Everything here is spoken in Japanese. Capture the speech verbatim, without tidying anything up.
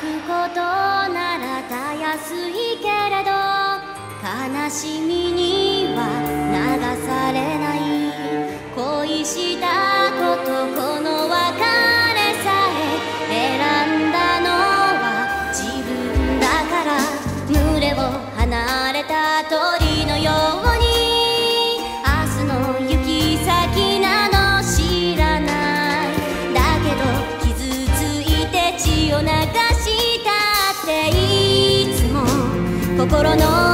ることならたやすいけれど、悲しみには流されない。恋したことこの別れさえ選んだのは自分だから。群れを離れた鳥のように明日の行き先など知らない。だけど傷ついて血を流したっていつも心の